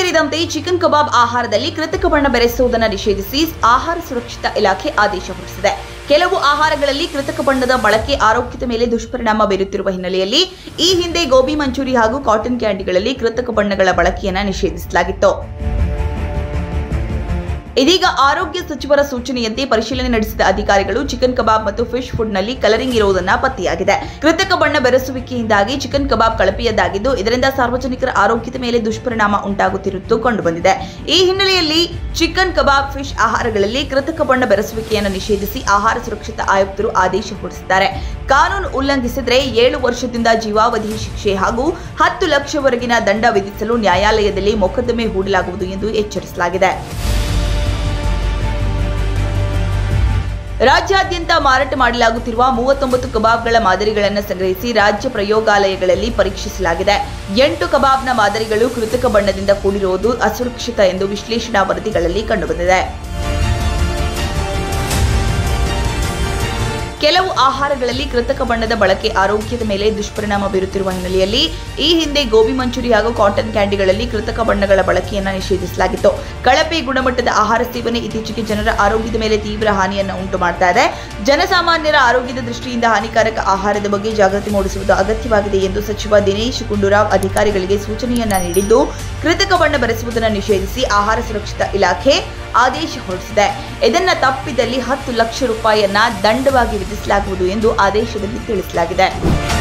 ಸೇರಿದಂತೆ ಚಿಕನ್ ಕಬಾಬ್ ಆಹಾರದಲ್ಲಿ ಕೃತಕ ಬಣ್ಣ ಬೆರೆಸುವುದನ್ನು ನಿಷೇಧಿಸಿ ಆಹಾರ ಸುರಕ್ಷತಾ ಇಲಾಖೆ ಆದೇಶ ಹೊರಡಿಸಿದೆ. ಕೆಲವು ಆಹಾರಗಳಲ್ಲಿ ಕೃತಕ ಬಣ್ಣದ ಬಳಕೆ ಆರೋಗ್ಯದ ಮೇಲೆ ದುಷ್ಪರಿಣಾಮ ಬೀರುತ್ತಿರುವ ಹಿನ್ನೆಲೆಯಲ್ಲಿ ಈ ಹಿಂದೆ ಗೋಬಿ ಮಂಚೂರಿ ಹಾಗೂ ಕಾಟನ್ ಕ್ಯಾಂಡಿಗಳಲ್ಲಿ ಕೃತಕ ಬಣ್ಣಗಳ ಬಳಕೆಯನ್ನು ನಿಷೇಧಿಸಲಾಗಿತ್ತು. ಇದೀಗ ಆರೋಗ್ಯ ಸಚಿವರ ಸೂಚನೆಯಂತೆ ಪರಿಶೀಲನೆ ನಡೆಸಿದ ಅಧಿಕಾರಿಗಳು ಚಿಕನ್ ಕಬಾಬ್ ಮತ್ತು ಫಿಶ್ ಫುಡ್ನಲ್ಲಿ ಕಲರಿಂಗ್ ಇರುವುದನ್ನು ಪತ್ತೆಯಾಗಿದೆ. ಕೃತಕ ಬಣ್ಣ ಬೆರೆಸುವಿಕೆಯಿಂದಾಗಿ ಚಿಕನ್ ಕಬಾಬ್ ಕಳಪೆಯದ್ದಾಗಿದ್ದು ಇದರಿಂದ ಸಾರ್ವಜನಿಕರ ಆರೋಗ್ಯದ ಮೇಲೆ ದುಷ್ಪರಿಣಾಮ ಉಂಟಾಗುತ್ತಿರುವುದು ಕಂಡುಬಂದಿದೆ. ಈ ಹಿನ್ನೆಲೆಯಲ್ಲಿ ಚಿಕನ್ ಕಬಾಬ್ ಫಿಶ್ ಆಹಾರಗಳಲ್ಲಿ ಕೃತಕ ಬಣ್ಣ ಬೆರೆಸುವಿಕೆಯನ್ನು ನಿಷೇಧಿಸಿ ಆಹಾರ ಸುರಕ್ಷತಾ ಆಯುಕ್ತರು ಆದೇಶ ಹೊರಡಿಸಿದ್ದಾರೆ. ಕಾನೂನು ಉಲ್ಲಂಘಿಸಿದರೆ 7 ವರ್ಷದಿಂದ ಜೀವಾವಧಿ ಶಿಕ್ಷೆ ಹಾಗೂ 10 ಲಕ್ಷವರೆಗಿನ ದಂಡ ವಿಧಿಸಲು ನ್ಯಾಯಾಲಯದಲ್ಲಿ ಮೊಕದ್ದಮೆ ಹೂಡಲಾಗುವುದು ಎಂದು ಎಚ್ಚರಿಸಲಾಗಿದೆ. ರಾಜ್ಯಾದ್ಯಂತ ಮಾರಾಟ ಮಾಡಲಾಗುತ್ತಿರುವ 39 ಕಬಾಬ್ಗಳ ಮಾದರಿಗಳನ್ನು ಸಂಗ್ರಹಿಸಿ ರಾಜ್ಯ ಪ್ರಯೋಗಾಲಯಗಳಲ್ಲಿ ಪರೀಕ್ಷಿಸಲಾಗಿದೆ. 8 ಕಬಾಬ್ನ ಮಾದರಿಗಳು ಕೃತಕ ಬಣ್ಣದಿಂದ ಕೂಡಿರುವುದು ಅಸುರಕ್ಷಿತ ಎಂದು ವಿಶ್ಲೇಷಣಾ ವರದಿಗಳಲ್ಲಿ ಕಂಡುಬಂದಿದೆ. ಕೆಲವು ಆಹಾರಗಳಲ್ಲಿ ಕೃತಕ ಬಣ್ಣದ ಬಳಕೆ ಆರೋಗ್ಯದ ಮೇಲೆ ದುಷ್ಪರಿಣಾಮ ಬೀರುತ್ತಿರುವ ಹಿನ್ನೆಲೆಯಲ್ಲಿ ಈ ಹಿಂದೆ ಗೋಬಿ ಮಂಚೂರಿ ಹಾಗೂ ಕಾಟನ್ ಕ್ಯಾಂಡಿಗಳಲ್ಲಿ ಕೃತಕ ಬಣ್ಣಗಳ ಬಳಕೆಯನ್ನು ನಿಷೇಧಿಸಲಾಗಿತ್ತು. ಕಳಪೆ ಗುಣಮಟ್ಟದ ಆಹಾರ ಸೇವನೆ ಇತ್ತೀಚೆಗೆ ಜನರ ಆರೋಗ್ಯದ ಮೇಲೆ ತೀವ್ರ ಹಾನಿಯನ್ನು ಉಂಟು ಮಾಡ್ತಾ ಇದೆ. ಜನಸಾಮಾನ್ಯರ ಆರೋಗ್ಯದ ದೃಷ್ಟಿಯಿಂದ ಹಾನಿಕಾರಕ ಆಹಾರದ ಬಗ್ಗೆ ಜಾಗೃತಿ ಮೂಡಿಸುವುದು ಅಗತ್ಯವಾಗಿದೆ ಎಂದು ಸಚಿವ ದಿನೇಶ್ ಗುಂಡೂರಾವ್ ಅಧಿಕಾರಿಗಳಿಗೆ ಸೂಚನೆಯನ್ನ ನೀಡಿದ್ದು, ಕೃತಕ ಬಣ್ಣ ಬೆರೆಸುವುದನ್ನು ನಿಷೇಧಿಸಿ ಆಹಾರ ಸುರಕ್ಷತಾ ಇಲಾಖೆ ಆದೇಶ ಹೊರಡಿಸಿದೆ. ಇದನ್ನು ತಪ್ಪಿದಲ್ಲಿ 10 ಲಕ್ಷ ರೂಪಾಯಿಯನ್ನ ದಂಡವಾಗಿ ವಿಧಿಸಲಾಗುವುದು ಎಂದು ಆದೇಶದಲ್ಲಿ ತಿಳಿಸಲಾಗಿದೆ.